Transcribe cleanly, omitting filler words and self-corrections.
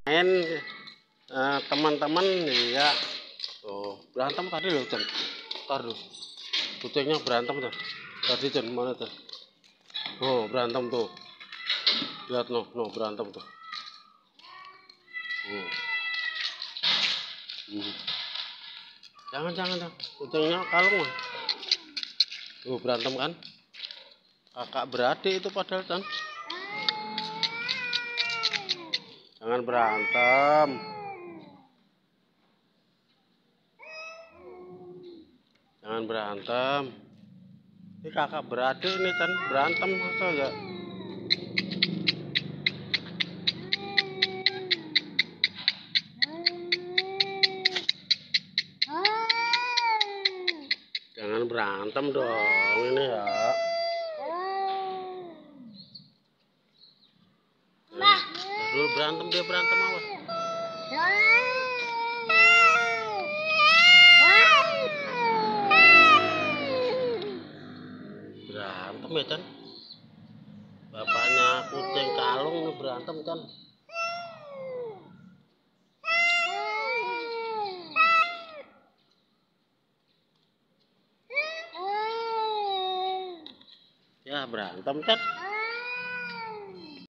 main teman-teman ya. Oh, berantem tadi loh, Cen. Ntar tuh. Kucingnya berantem tuh. Tadi Cen, mana tuh? Oh, berantem tuh. Lihat no berantem tuh. Jangan. Kucingnya kalung. Berantem kan? Kakak beradik itu padahal, Cen. Jangan berantem. Jangan berantem. Ini kakak beradik ini kan berantem masa ya. Jangan berantem dong ini ya. Dulu berantem dia berantem awas. Berantem ya Chan. Bapaknya kucing kalung nih berantem Chan. Ya berantem Chan.